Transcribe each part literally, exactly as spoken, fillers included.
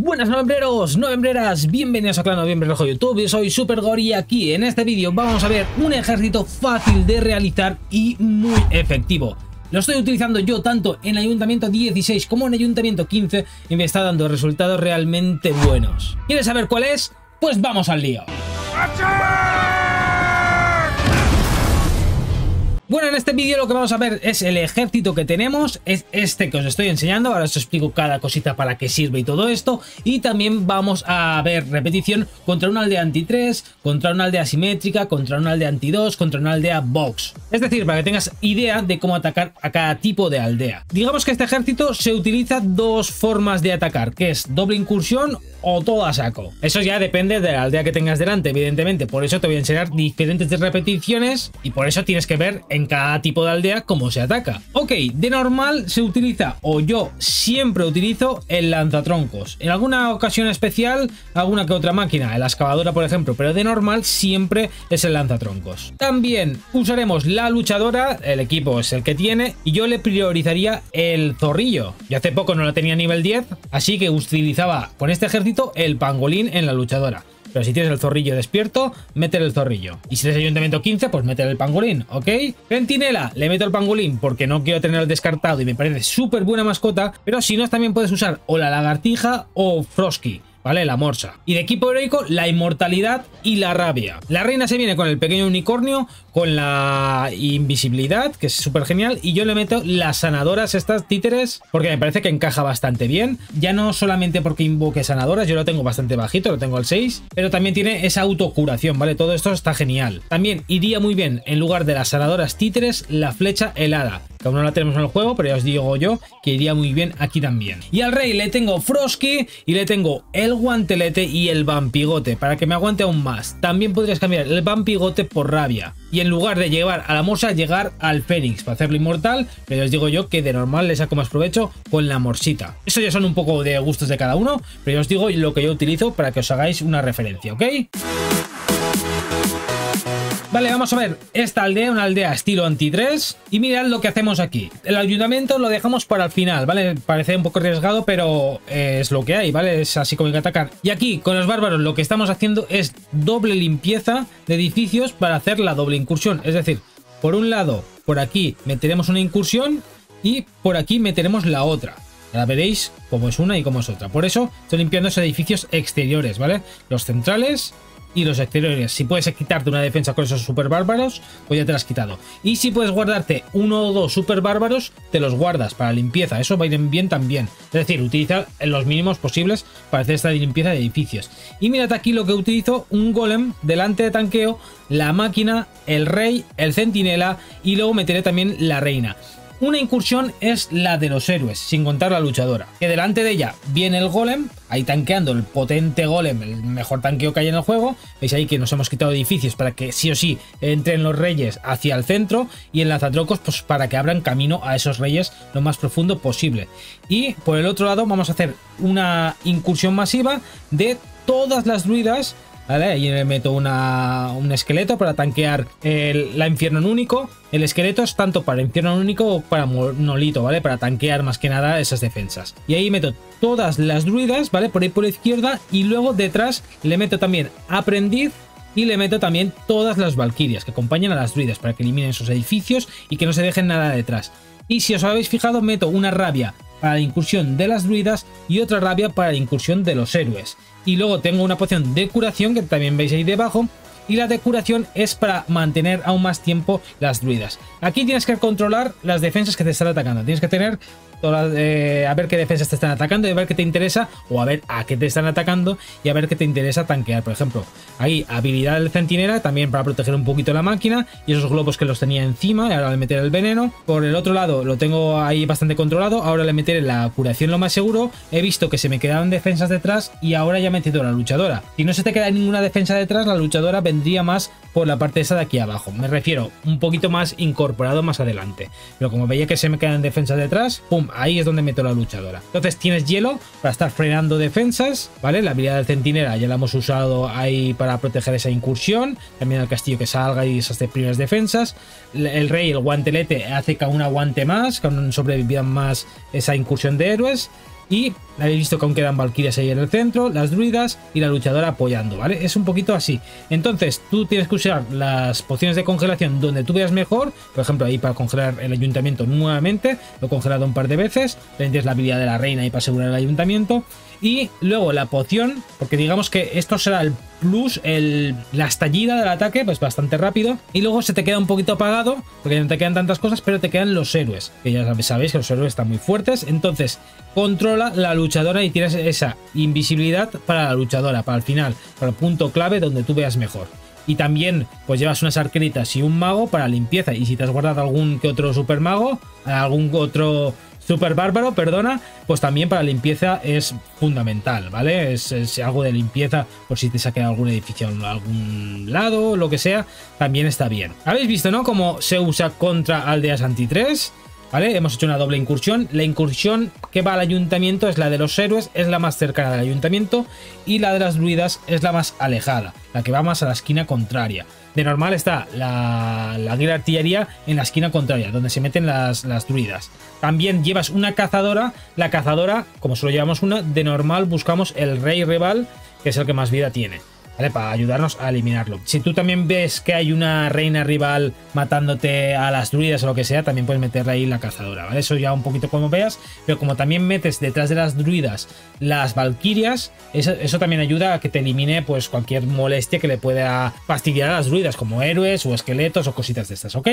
Buenas novembreros, novembreras, bienvenidos a Clan Noviembre Rojo YouTube. Yo soy SuperGori y aquí en este vídeo vamos a ver un ejército fácil de realizar y muy efectivo. Lo estoy utilizando yo tanto en Ayuntamiento dieciséis como en Ayuntamiento quince y me está dando resultados realmente buenos. ¿Quieres saber cuál es? Pues vamos al lío. Bueno, en este vídeo lo que vamos a ver es el ejército que tenemos, es este que os estoy enseñando, ahora os explico cada cosita para qué sirve y todo esto, y también vamos a ver repetición contra una aldea anti tres, contra una aldea simétrica, contra una aldea anti dos, contra una aldea box. Es decir, para que tengas idea de cómo atacar a cada tipo de aldea. Digamos que este ejército se utiliza dos formas de atacar, que es doble incursión o todo a saco. Eso ya depende de la aldea que tengas delante, evidentemente, por eso te voy a enseñar diferentes repeticiones y por eso tienes que ver en cada tipo de aldea cómo se ataca. Ok, de normal se utiliza, o yo siempre utilizo, el lanzatroncos. En alguna ocasión especial, alguna que otra máquina, la excavadora por ejemplo, pero de normal siempre es el lanzatroncos. También usaremos la luchadora, el equipo es el que tiene, y yo le priorizaría el zorrillo. Yo hace poco no la tenía a nivel diez, así que utilizaba con este ejército el pangolín en la luchadora. Pero si tienes el zorrillo despierto, métele el zorrillo. Y si tienes Ayuntamiento quince, pues métele el pangolín, ¿ok? Centinela, le meto el pangolín porque no quiero tenerlo descartado y me parece súper buena mascota. Pero si no, también puedes usar o la lagartija o Frosky, ¿vale? La morsa. Y de equipo heroico, la inmortalidad y la rabia. La reina se viene con el pequeño unicornio, con la invisibilidad, que es súper genial, y yo le meto las sanadoras, estas títeres, porque me parece que encaja bastante bien. Ya no solamente porque invoque sanadoras, yo lo tengo bastante bajito, lo tengo al seis, pero también tiene esa autocuración, ¿vale? Todo esto está genial. También iría muy bien, en lugar de las sanadoras títeres, la flecha helada, que aún no la tenemos en el juego, pero ya os digo yo que iría muy bien aquí también. Y al rey le tengo Frosky y le tengo el guantelete y el vampigote, para que me aguante aún más. También podrías cambiar el vampigote por rabia, y en lugar de llevar a la morsa, llegar al fénix para hacerlo inmortal, pero ya os digo yo que de normal le saco más provecho con la morsita. Eso ya son un poco de gustos de cada uno, pero ya os digo lo que yo utilizo para que os hagáis una referencia, ¿ok? Vale, vamos a ver esta aldea, una aldea estilo anti tres, y mirad lo que hacemos aquí. El ayuntamiento lo dejamos para el final, ¿vale? Parece un poco arriesgado, pero es lo que hay, ¿vale? Es así como hay que atacar. Y aquí, con los bárbaros, lo que estamos haciendo es doble limpieza de edificios para hacer la doble incursión. Es decir, por un lado, por aquí meteremos una incursión y por aquí meteremos la otra. Ahora veréis cómo es una y cómo es otra. Por eso estoy limpiando esos edificios exteriores, ¿vale? Los centrales y los exteriores. Si puedes quitarte una defensa con esos super bárbaros, pues ya te la has quitado. Y si puedes guardarte uno o dos super bárbaros, te los guardas para limpieza. Eso va a ir bien también. Es decir, utiliza los mínimos posibles para hacer esta limpieza de edificios. Y mirad aquí lo que utilizo: un golem delante de tanqueo, la máquina, el rey, el centinela, y luego meteré también la reina. Una incursión es la de los héroes, sin contar la luchadora, que delante de ella viene el golem, ahí tanqueando, el potente golem, el mejor tanqueo que hay en el juego. Veis ahí que nos hemos quitado edificios para que sí o sí entren los reyes hacia el centro, y el lanzatrocos pues para que abran camino a esos reyes lo más profundo posible. Y por el otro lado vamos a hacer una incursión masiva de todas las druidas, ¿vale? Ahí le meto una, un esqueleto para tanquear el, la infierno único. El esqueleto es tanto para infierno único o para monolito, ¿vale? Para tanquear más que nada esas defensas. Y ahí meto todas las druidas, ¿vale? Por ahí por la izquierda, y luego detrás le meto también aprendiz y le meto también todas las valquirias que acompañan a las druidas para que eliminen esos edificios y que no se dejen nada detrás. Y si os habéis fijado, meto una rabia para la incursión de las druidas y otra rabia para la incursión de los héroes. Y luego tengo una poción de curación que también veis ahí debajo, y la de curación es para mantener aún más tiempo las druidas. Aquí tienes que controlar las defensas que te están atacando. Tienes que tener todas, eh, a ver qué defensas te están atacando y a ver qué te interesa, o a ver a qué te están atacando y a ver qué te interesa tanquear. Por ejemplo, ahí habilidad del centinela también para proteger un poquito la máquina y esos globos que los tenía encima, y ahora le meteré el veneno. Por el otro lado lo tengo ahí bastante controlado, ahora le meteré la curación lo más seguro. He visto que se me quedaban defensas detrás y ahora ya he metido la luchadora. Si no se te queda ninguna defensa detrás, la luchadora vendría más por la parte esa de aquí abajo. Me refiero un poquito más incorporado más adelante. Pero como veía que se me quedan defensas detrás, pum, ahí es donde meto la luchadora. Entonces tienes hielo para estar frenando defensas, ¿vale? La habilidad del centinela ya la hemos usado ahí para proteger esa incursión. También el castillo que salga y esas primeras defensas. El rey, el guantelete, hace que aún aguante más, que aún sobrevivan más esa incursión de héroes. Y Habéis visto que aún quedan valquirias ahí en el centro, las druidas y la luchadora apoyando, ¿vale? Es un poquito así. Entonces tú tienes que usar las pociones de congelación donde tú veas mejor. Por ejemplo, ahí para congelar el ayuntamiento nuevamente, lo he congelado un par de veces. También tienes la habilidad de la reina ahí para asegurar el ayuntamiento. Y luego la poción, porque digamos que esto será el plus, el, la estallida del ataque, pues bastante rápido. Y luego se te queda un poquito apagado, porque no te quedan tantas cosas, pero te quedan los héroes. Que ya sabéis que los héroes están muy fuertes. Entonces, controla la luchadora y tienes esa invisibilidad para la luchadora, para el final, para el punto clave donde tú veas mejor. Y también, pues llevas unas arqueritas y un mago para limpieza. Y si te has guardado algún que otro super mago, algún otro super bárbaro, perdona, pues también para limpieza es fundamental, ¿vale? Es, es algo de limpieza por si te saque algún edificio a algún lado, lo que sea, también está bien. Habéis visto, ¿no? Cómo se usa contra aldeas anti tres. ¿Vale? Hemos hecho una doble incursión. La incursión que va al ayuntamiento es la de los héroes, es la más cercana del ayuntamiento, y la de las druidas es la más alejada, la que va más a la esquina contraria. De normal está la, la guía de artillería en la esquina contraria, donde se meten las, las druidas. También llevas una cazadora. La cazadora, como solo llevamos una, de normal buscamos el rey rival, que es el que más vida tiene, ¿vale? Para ayudarnos a eliminarlo. Si tú también ves que hay una reina rival matándote a las druidas o lo que sea, también puedes meterle ahí la cazadora, ¿vale? Eso ya un poquito como veas, pero como también metes detrás de las druidas las valquirias, eso, eso también ayuda a que te elimine pues cualquier molestia que le pueda fastidiar a las druidas, como héroes o esqueletos o cositas de estas, ¿ok?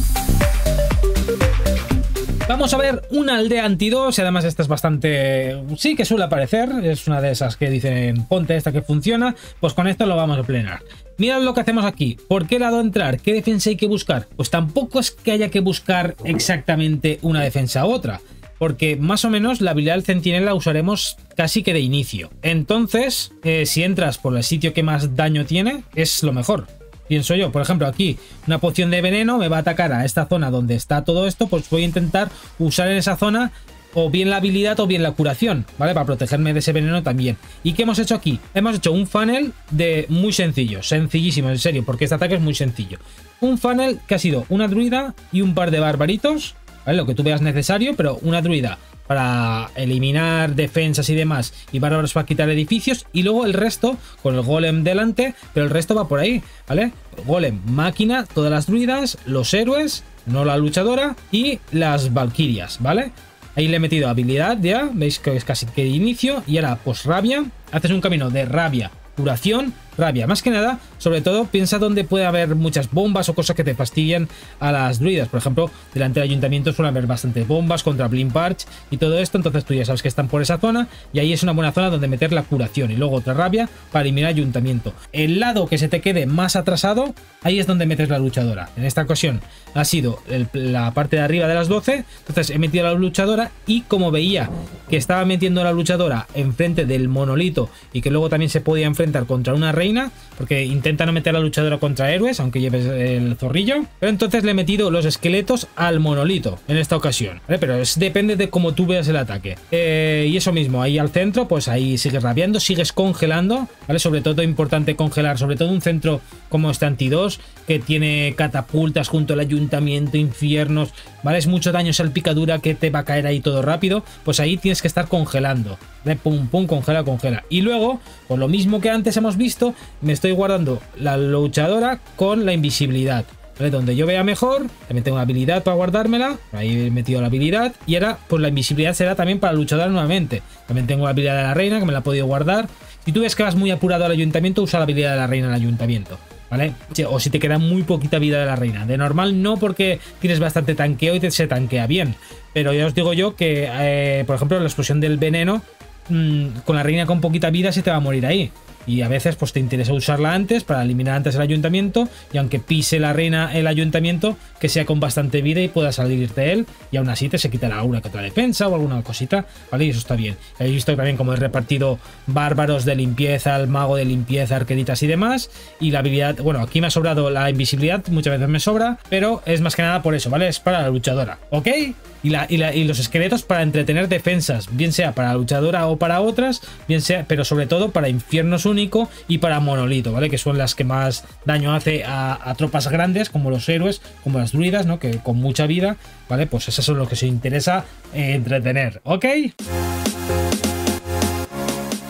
Vamos a ver una aldea anti dos, y además esta es bastante... sí que suele aparecer, es una de esas que dicen ponte esta que funciona, pues con esto lo vamos a plenar. Mirad lo que hacemos aquí. ¿Por qué lado entrar? ¿Qué defensa hay que buscar? Pues tampoco es que haya que buscar exactamente una defensa u otra, porque más o menos la habilidad del centinela la usaremos casi que de inicio. Entonces, eh, si entras por el sitio que más daño tiene, es lo mejor. Pienso yo, por ejemplo, aquí una poción de veneno me va a atacar a esta zona donde está todo esto, pues voy a intentar usar en esa zona o bien la habilidad o bien la curación, ¿vale? Para protegerme de ese veneno también. ¿Y qué hemos hecho aquí? Hemos hecho un funnel de muy sencillo, sencillísimo, en serio, porque este ataque es muy sencillo. Un funnel que ha sido una druida y un par de barbaritos, ¿vale? Lo que tú veas necesario, pero una druida para eliminar defensas y demás, y bárbaros para quitar edificios, y luego el resto con el golem delante, pero el resto va por ahí, ¿vale? Golem, máquina, todas las druidas, los héroes, no la luchadora, y las valquirias, ¿vale? Ahí le he metido habilidad ya, veis que es casi que de inicio, y ahora pues rabia, haces un camino de rabia, curación, rabia. Más que nada, sobre todo, piensa donde puede haber muchas bombas o cosas que te fastidian a las druidas. Por ejemplo, delante del ayuntamiento suelen haber bastantes bombas contra Blind Parch y todo esto, entonces tú ya sabes que están por esa zona, y ahí es una buena zona donde meter la curación, y luego otra rabia para eliminar ayuntamiento. El lado que se te quede más atrasado, ahí es donde metes la luchadora. En esta ocasión ha sido el, la parte de arriba de las doce, entonces he metido la luchadora, y como veía que estaba metiendo la luchadora enfrente del monolito y que luego también se podía enfrentar contra una reina, porque intenta no meter la luchadora contra héroes aunque lleves el zorrillo, pero entonces le he metido los esqueletos al monolito en esta ocasión, ¿vale? Pero es, depende de cómo tú veas el ataque, eh, y eso mismo, ahí al centro, pues ahí sigues rabiando, sigues congelando, ¿vale? Sobre todo importante congelar, sobre todo un centro como este anti dos, que tiene catapultas junto al ayuntamiento, infiernos, ¿vale? Es mucho daño, salpicadura que te va a caer ahí todo rápido, pues ahí tienes que estar congelando, ¿vale? Pum, pum, congela, congela. Y luego, por lo mismo que antes hemos visto, me estoy guardando la luchadora con la invisibilidad, ¿vale? Donde yo vea mejor, también tengo una habilidad para guardármela, ahí he metido la habilidad, y ahora pues la invisibilidad será también para la luchadora nuevamente. También tengo la habilidad de la reina, que me la he podido guardar. Si tú ves que vas muy apurado al ayuntamiento, usa la habilidad de la reina al ayuntamiento, ¿vale? O si te queda muy poquita vida de la reina. De normal no, porque tienes bastante tanqueo y te se tanquea bien. Pero ya os digo yo que, eh, por ejemplo, la explosión del veneno, mmm, con la reina con poquita vida se te va a morir ahí. Y a veces pues te interesa usarla antes para eliminar antes el ayuntamiento, y aunque pise la reina el ayuntamiento, que sea con bastante vida y pueda salir de él, y aún así te se quitará una que otra defensa o alguna cosita, ¿vale? Y eso está bien. He visto también como he repartido bárbaros de limpieza, el mago de limpieza, arqueritas y demás, y la habilidad, bueno, aquí me ha sobrado la invisibilidad, muchas veces me sobra, pero es más que nada por eso, ¿vale? Es para la luchadora, ¿ok? Y, la, y, la, y los esqueletos para entretener defensas, bien sea para la luchadora o para otras, bien sea, pero sobre todo para infiernos único y para monolito, ¿vale? Que son las que más daño hace a, a tropas grandes, como los héroes, como las druidas, ¿no? Que con mucha vida, ¿vale? Pues esas son lo que se interesa eh, entretener, ¿ok?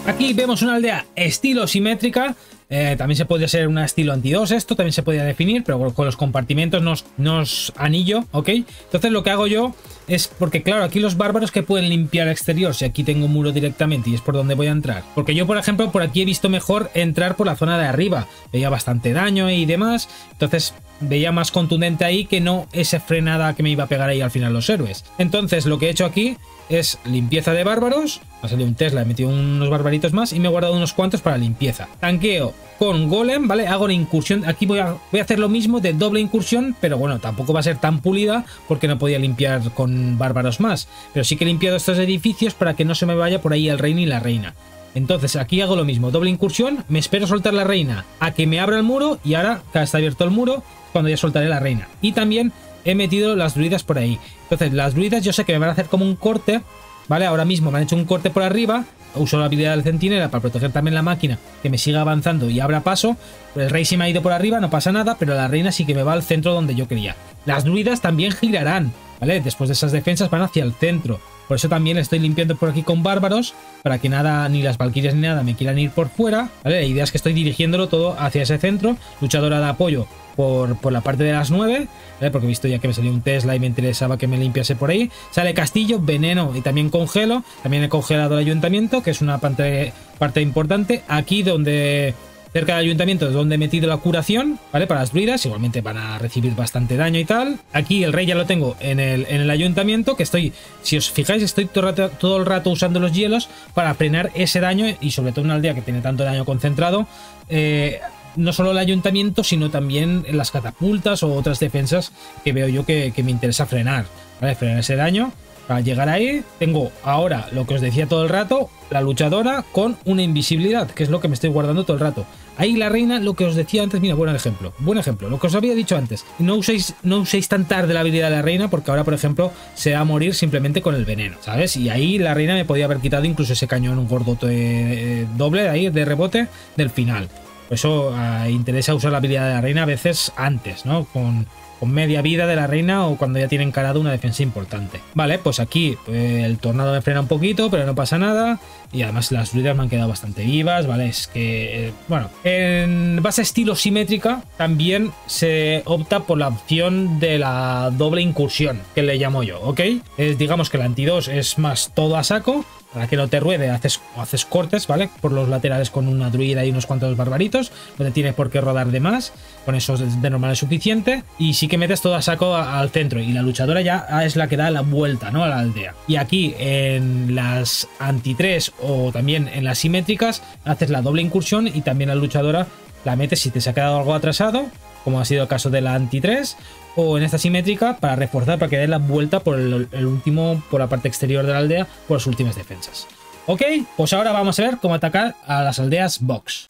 Aquí vemos una aldea estilo simétrica. Eh, también se podría ser una estilo anti dos, esto también se podría definir, pero con los compartimentos no, no es anillo, ¿ok? Entonces lo que hago yo es, porque claro, aquí los bárbaros que pueden limpiar exterior, si aquí tengo un muro directamente y es por donde voy a entrar. Porque yo, por ejemplo, por aquí he visto mejor entrar por la zona de arriba, veía bastante daño y demás, entonces veía más contundente ahí que no esa frenada que me iba a pegar ahí al final los héroes. Entonces lo que he hecho aquí es limpieza de bárbaros, ha salido un Tesla, he metido unos barbaritos más y me he guardado unos cuantos para limpieza. Tanqueo con golem, ¿vale? Hago una incursión, aquí voy a, voy a hacer lo mismo de doble incursión, pero bueno, tampoco va a ser tan pulida porque no podía limpiar con bárbaros más, pero sí que he limpiado estos edificios para que no se me vaya por ahí el rey ni la reina. Entonces aquí hago lo mismo, doble incursión, me espero soltar la reina a que me abra el muro y ahora que está abierto el muro, cuando ya soltaré la reina. Y también he metido las druidas por ahí. Entonces las druidas yo sé que me van a hacer como un corte, ¿vale? Ahora mismo me han hecho un corte por arriba. Uso la habilidad del centinela para proteger también la máquina, que me siga avanzando y abra paso. El rey sí me ha ido por arriba, no pasa nada, pero la reina sí que me va al centro donde yo quería. Las druidas también girarán, ¿vale? Después de esas defensas van hacia el centro. Por eso también estoy limpiando por aquí con bárbaros, para que nada, ni las valquirias ni nada me quieran ir por fuera, ¿vale? La idea es que estoy dirigiéndolo todo hacia ese centro. Luchadora de apoyo por, por la parte de las nueve, ¿vale? Porque he visto ya que me salió un Tesla y me interesaba que me limpiase por ahí. Sale castillo, veneno y también congelo. También he congelado el ayuntamiento, que es una parte, parte importante. Aquí donde... cerca del ayuntamiento es donde he metido la curación, ¿vale? Para las druidas, igualmente van a recibir bastante daño y tal. Aquí el rey ya lo tengo en el, en el ayuntamiento, que estoy, si os fijáis, estoy todo el, rato, todo el rato usando los hielos para frenar ese daño y sobre todo en una aldea que tiene tanto daño concentrado. Eh, no solo el ayuntamiento, sino también las catapultas o otras defensas que veo yo que, que me interesa frenar, ¿vale? Frenar ese daño. Para llegar ahí, tengo ahora lo que os decía todo el rato, la luchadora con una invisibilidad, que es lo que me estoy guardando todo el rato. Ahí la reina, lo que os decía antes, mira, buen ejemplo, buen ejemplo, lo que os había dicho antes. No uséis, no uséis tan tarde la habilidad de la reina, porque ahora, por ejemplo, se va a morir simplemente con el veneno, ¿sabes? Y ahí la reina me podía haber quitado incluso ese cañón gordote eh, doble ahí de rebote del final. Por eso eh, interesa usar la habilidad de la reina a veces antes, ¿no? Con... con media vida de la reina o cuando ya tiene encarado una defensa importante. Vale, pues aquí pues, el tornado me frena un poquito, pero no pasa nada. Y además las druidas me han quedado bastante vivas, ¿vale? Es que, eh, bueno, en base estilo simétrica también se opta por la opción de la doble incursión, que le llamo yo, ¿ok? Es, digamos que la anti dos es más todo a saco. Para que no te ruede, haces, haces cortes, ¿vale? Por los laterales con una druida y unos cuantos barbaritos. No te tienes por qué rodar de más. Con eso de normal es suficiente. Y sí que metes todo a saco a, al centro. Y la luchadora ya es la que da la vuelta, ¿no? A la aldea. Y aquí en las anti tres o también en las simétricas, haces la doble incursión y también la luchadora la metes si te se ha quedado algo atrasado, como ha sido el caso de la anti tres. O en esta simétrica para reforzar, para que dé la vuelta por el, el último, por la parte exterior de la aldea, por las últimas defensas. Ok, pues ahora vamos a ver cómo atacar a las aldeas box.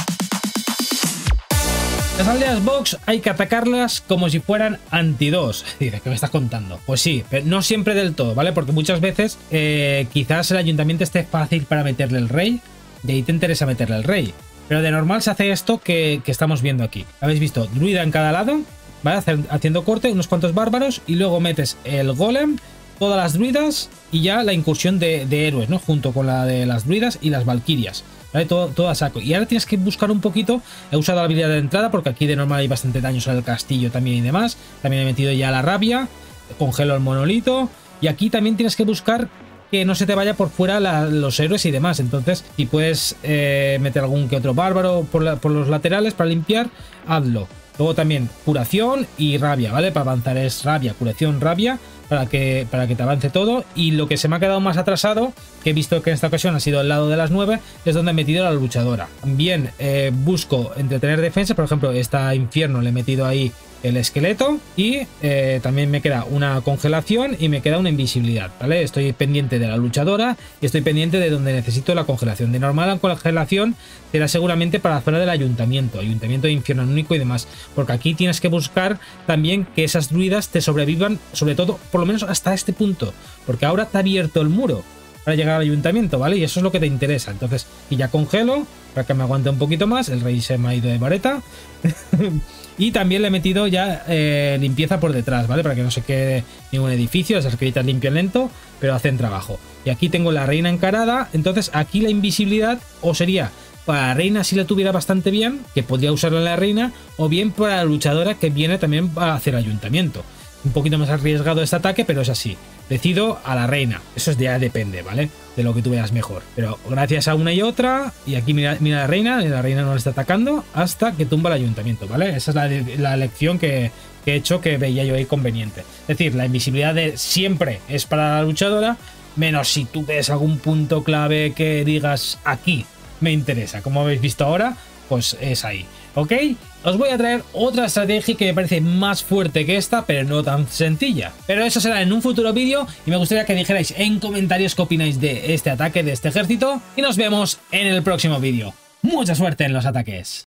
Las aldeas box hay que atacarlas como si fueran anti dos. Dices, ¿qué me estás contando? Pues sí, pero no siempre del todo, ¿vale? Porque muchas veces eh, quizás el ayuntamiento esté fácil para meterle el rey, y ahí te interesa meterle el rey. Pero de normal se hace esto que, que estamos viendo aquí. ¿Habéis visto? Druida en cada lado, ¿vale? Haciendo corte, unos cuantos bárbaros y luego metes el golem, todas las druidas y ya la incursión de, de héroes, ¿no? Junto con la de las druidas y las valquirias, ¿vale? Todo, todo a saco. Y ahora tienes que buscar un poquito. He usado la habilidad de entrada porque aquí de normal hay bastante daños al castillo también y demás. También he metido ya la rabia, congelo el monolito y aquí también tienes que buscar que no se te vaya por fuera la, los héroes y demás. Entonces, si puedes eh, meter algún que otro bárbaro por, la, por los laterales para limpiar, hazlo. Luego también curación y rabia, ¿vale? Para avanzar es rabia, curación, rabia, para que, para que te avance todo. Y lo que se me ha quedado más atrasado, que he visto que en esta ocasión ha sido el lado de las nueve, es donde he metido la luchadora. También eh, busco entretener defensa, por ejemplo, esta infierno le he metido ahí el esqueleto y eh, también me queda una congelación y me queda una invisibilidad, ¿vale? Estoy pendiente de la luchadora y estoy pendiente de donde necesito la congelación. De normal la congelación será seguramente para la zona del ayuntamiento, ayuntamiento de infierno único y demás, porque aquí tienes que buscar también que esas druidas te sobrevivan, sobre todo, por lo menos hasta este punto, porque ahora te ha abierto el muro. para llegar al ayuntamiento, ¿vale? Y eso es lo que te interesa. Entonces, y ya congelo para que me aguante un poquito más. El rey se me ha ido de vareta. Y también le he metido ya eh, limpieza por detrás, ¿vale? Para que no se quede ningún edificio. Esas arqueritas limpian lento, pero hacen trabajo. Y aquí tengo la reina encarada. Entonces aquí la invisibilidad o sería para la reina si la tuviera bastante bien, que podría usarla la reina, o bien para la luchadora que viene también a hacer ayuntamiento. Un poquito más arriesgado este ataque, pero es así. Decido a la reina. Eso ya depende, ¿vale? De lo que tú veas mejor. Pero gracias a una y otra, y aquí mira, mira la reina, la reina no le está atacando hasta que tumba el ayuntamiento, ¿vale? Esa es la, la elección que, que he hecho, que veía yo ahí conveniente. Es decir, la invisibilidad de siempre es para la luchadora, menos si tú ves algún punto clave que digas aquí me interesa. Como habéis visto ahora, pues es ahí, ¿ok? Os voy a traer otra estrategia que me parece más fuerte que esta, pero no tan sencilla. Pero eso será en un futuro vídeo y me gustaría que dijerais en comentarios qué opináis de este ataque, de este ejército, y nos vemos en el próximo vídeo. ¡Mucha suerte en los ataques!